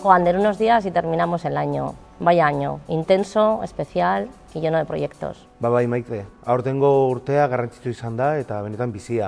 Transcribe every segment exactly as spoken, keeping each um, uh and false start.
O Ander unos días y terminamos el año. Vaya año, intenso, especial y lleno de proyectos. Ba bai Maite, aurtengo urtea garrantzitsu izan da eta benetan bizia.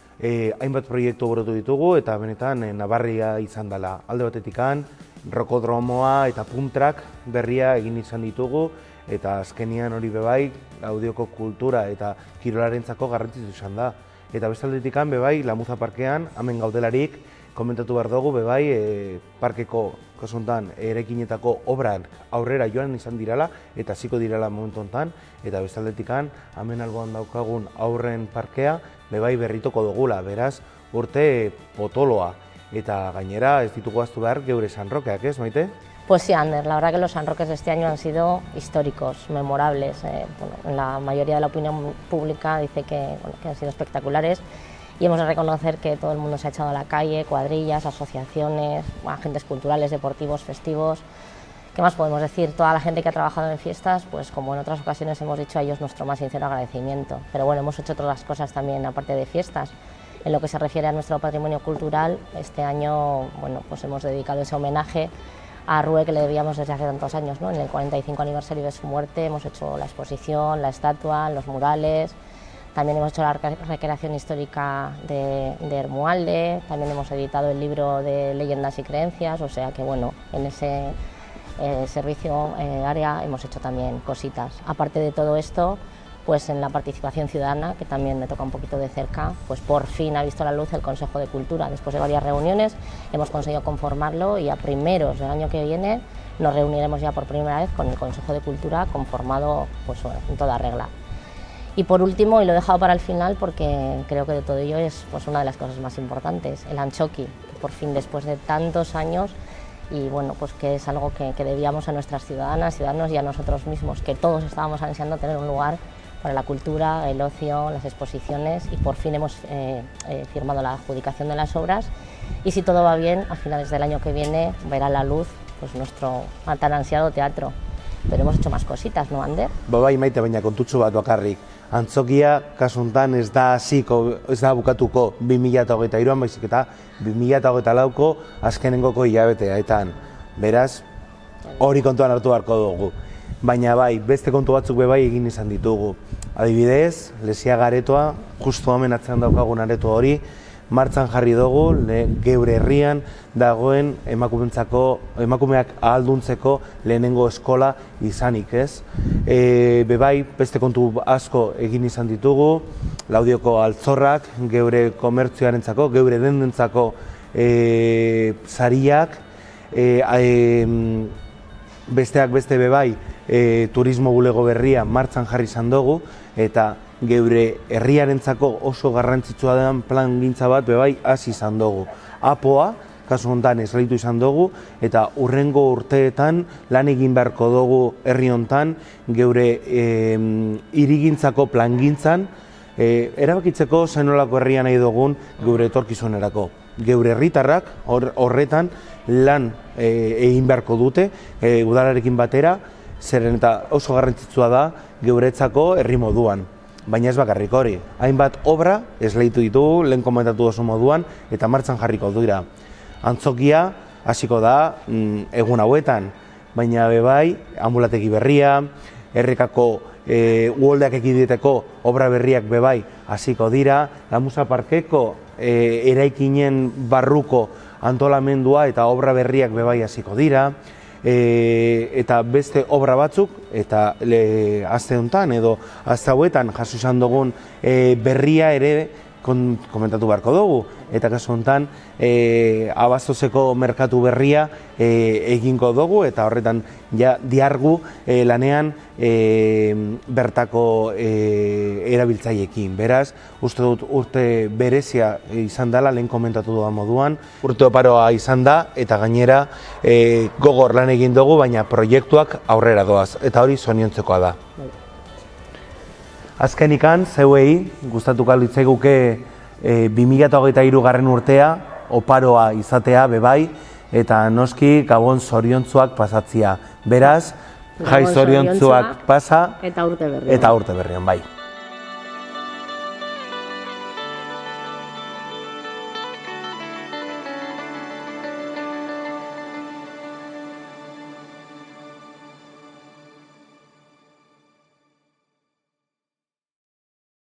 E, hainbat proiektu burutu ditugu eta benetan e, nabarria izan dela. Alde batetikan, rokodromoa eta puntrak berria egin izan ditugu eta azkenian hori bebai audioko kultura eta kirolarentzako garrantzitsu izan da. Eta bestaldetikan bebai Lamuza parkean, hemen gaudelarik, komentatu behar dugu bebai e, parkeko kasuntan erekinetako obrak aurrera joan izan dirala eta hasiko dirala momentu hontan, eta bestaldetikan hemen alboan daukagun aurren parkea bebai berrituko dugula, beraz urte potoloa eta gainera ez ditugu ahaztu behar geure sanrokeak, ez Maite? Pues sí, Ander, la verdad que los sanroques de este año han sido históricos, memorables. Eh, bueno, la mayoría de la opinión pública dice que, bueno, que han sido espectaculares y hemos de reconocer que todo el mundo se ha echado a la calle, cuadrillas, asociaciones, agentes culturales, deportivos, festivos. ¿Qué más podemos decir? Toda la gente que ha trabajado en fiestas, pues como en otras ocasiones hemos dicho a ellos nuestro más sincero agradecimiento. Pero bueno, hemos hecho otras cosas también aparte de fiestas. En lo que se refiere a nuestro patrimonio cultural, este año bueno, pues hemos dedicado ese homenaje a Rue que le debíamos desde hace tantos años, ¿no? En el cuarenta y cinco aniversario de su muerte hemos hecho la exposición, la estatua, los murales, también hemos hecho la recreación histórica de, de Hermualde, también hemos editado el libro de leyendas y creencias, o sea que bueno, en ese eh, servicio eh, área hemos hecho también cositas. Aparte de todo esto, pues en la participación ciudadana, que también me toca un poquito de cerca, pues por fin ha visto la luz el Consejo de Cultura. Después de varias reuniones hemos conseguido conformarlo y a primeros del año que viene nos reuniremos ya por primera vez con el Consejo de Cultura conformado pues, en toda regla. Y por último, y lo he dejado para el final porque creo que de todo ello es pues, una de las cosas más importantes, el Antxoki, que por fin después de tantos años y bueno, pues que es algo que, que debíamos a nuestras ciudadanas, ciudadanos y a nosotros mismos, que todos estábamos ansiando tener un lugar para la cultura, el ocio, las exposiciones y por fin hemos eh, eh, firmado la adjudicación de las obras y si todo va bien, a finales del año que viene verá la luz pues, nuestro tan ansiado teatro. Pero hemos hecho más cositas, ¿no, Ander? Ba bai Maite, baina kontutxo bat bakarrik. Antzokia kasuntan ez da hasiko, ez da bukatuko bi mila hogeita hiruan baizik eta bi mila hogeita lauko azkenengoko hilabeteetan. Beraz, hori kontuan hartu beharko dugu. Baina bai, beste kontu batzuk bebai egin izan ditugu. Adibidez, Lesia Garetoa, justu hemen atzean daukagun areto hori, martxan jarri dugu, le, geure herrian dagoen emakumentzako, emakumeak ahalduntzeko lehenengo eskola izanik, ez? E, bebai, beste kontu asko egin izan ditugu, Laudioko altzorrak, geure komertzioarentzako, geure dendentzako e, sariak, e, e, besteak beste bebai, e, turismo bulego berria martxan jarri izan dugu, eta geure herriarentzako oso garrantzitsua den plan gintza bat bebai hasi izan dugu. Apoa, kasu honetan esleitu izan dugu, eta hurrengo urteetan lan egin beharko dugu herri honetan geure e, hirigintzako plangintzan e, erabakitzeko zenolako herria nahi dugun geure etorkizunerako. Geure herritarrak hor, horretan lan e, egin beharko dute e, udalarekin batera, zeren eta oso garrantzitsua da geuretzako herri moduan. Baina ez bakarrik hori, hainbat obra esleitu ditugu, lehen komentatu oso moduan, eta martxan jarriko dira. Antzokia hasiko da mm, egun hauetan, baina bebai, ambulategi berria, errekako e, uholdeak ekiditeko obra berriak bebai hasiko dira, Lamuza parkeko e, eraikinen barruko antolamendua eta obra berriak bebai hasiko dira, E, eta beste obra batzuk, eta le, azte honetan edo azte hauetan jaso izan dugun e, berria ere kon, komentatu beharko dugu. Eta kasu honetan e, abastozeko merkatu berria e, egingo dugu eta horretan ja diargu e, lanean e, bertako e, erabiltzaileekin. Beraz, uste dut urte berezia izan dela, lehen komentatu dudan moduan, urte oparoa izan da eta gainera e, gogor lan egin dugu, baina proiektuak aurrera doaz eta hori zoriontzekoa da. Azkenikan, zeuei, gustatuko litzaiguke e, bi mila hogeita hiru garren urtea, oparoa izatea bebai, eta noski gabon zoriontzuak pasatzia. Beraz, jai zoriontzuak pasa eta urte berrian. Eta urte berrian, bai.